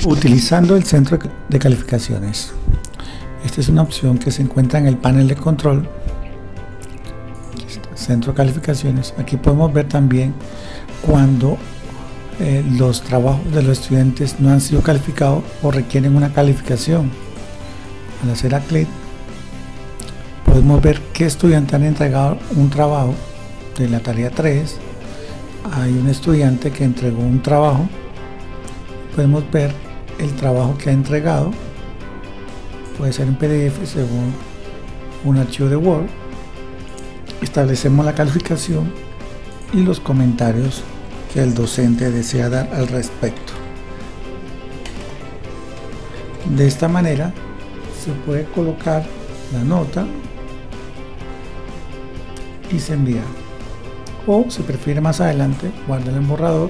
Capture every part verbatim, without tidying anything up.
Utilizando el centro de calificaciones. Esta es una opción que se encuentra en el panel de control. Aquí está, centro de calificaciones. Aquí podemos ver también cuando eh, los trabajos de los estudiantes no han sido calificados o requieren una calificación. Al hacer a clic podemos ver qué estudiantes han entregado un trabajo de la tarea tres. Hay un estudiante que entregó un trabajo. Podemos ver el trabajo que ha entregado. Puede ser en P D F según un archivo de Word. Establecemos la calificación y los comentarios que el docente desea dar al respecto. De esta manera se puede colocar la nota y se envía, o si prefiere más adelante, guárdala en borrador,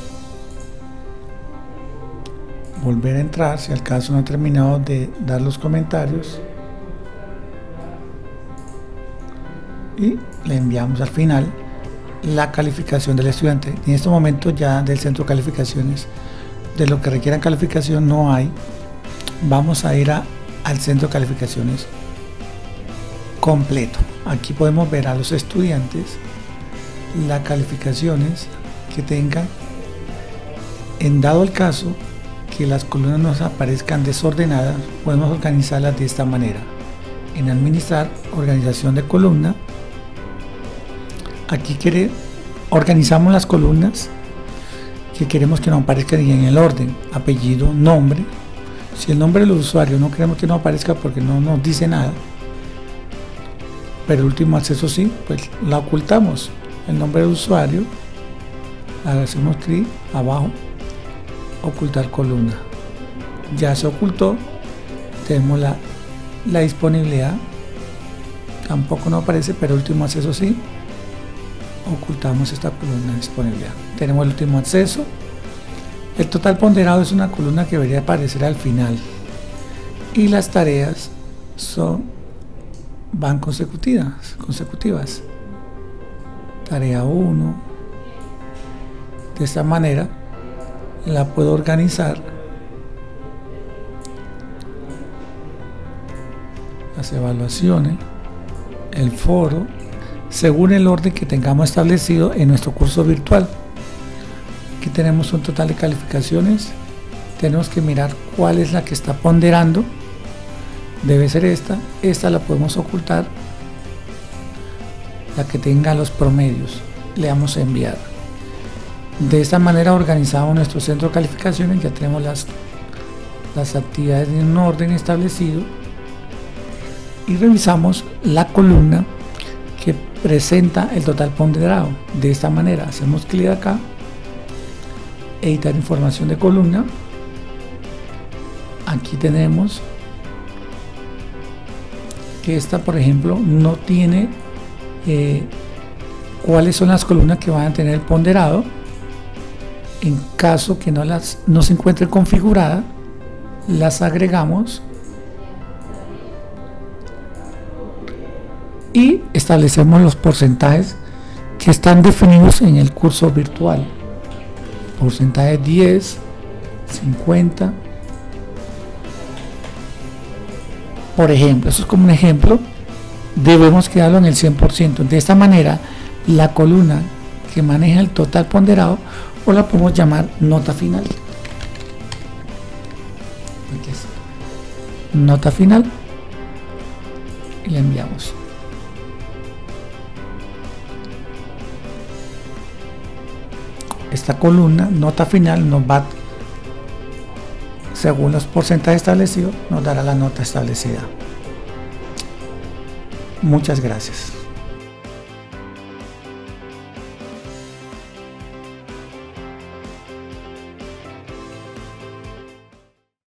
volver a entrar si al caso no ha terminado de dar los comentarios y le enviamos al final la calificación del estudiante. En este momento ya del centro de calificaciones, de lo que requieran calificación no hay. Vamos a ir a, al centro de calificaciones completo. Aquí podemos ver a los estudiantes las calificaciones que tengan. En dado el caso que las columnas nos aparezcan desordenadas, podemos organizarlas de esta manera. En administrar, organización de columna, aquí quiere, organizamos las columnas que queremos que nos aparezcan en el orden: apellido, nombre. Si el nombre del usuario no queremos que nos aparezca porque no nos dice nada, pero el último acceso sí, pues la ocultamos. El nombre del usuario, hacemos clic abajo, ocultar columna. Ya se ocultó. Tenemos la, la disponibilidad, tampoco nos aparece, pero último acceso sí. Ocultamos esta columna de disponibilidad. Tenemos el último acceso. El total ponderado es una columna que debería aparecer al final, y las tareas son van consecutivas consecutivas tarea uno. De esta manera la puedo organizar. Las evaluaciones, el foro, según el orden que tengamos establecido en nuestro curso virtual. Aquí tenemos un total de calificaciones. Tenemos que mirar cuál es la que está ponderando. Debe ser esta. Esta la podemos ocultar, la que tenga los promedios. Le damos a enviar. De esta manera organizamos nuestro centro de calificaciones. Ya tenemos las, las actividades en un orden establecido, y revisamos la columna que presenta el total ponderado. De esta manera hacemos clic acá, editar información de columna. Aquí tenemos que esta, por ejemplo, no tiene eh, cuáles son las columnas que van a tener el ponderado. En caso que no las no se encuentre configurada, las agregamos y establecemos los porcentajes que están definidos en el curso virtual. Porcentaje diez, cincuenta. Por ejemplo, eso es como un ejemplo. Debemos quedarlo en el cien por ciento. De esta manera, la columna que maneja el total ponderado, o la podemos llamar nota final. Aquí está. Nota final. Y la enviamos. Esta columna, nota final, nos va, según los porcentajes establecidos, nos dará la nota establecida. Muchas gracias.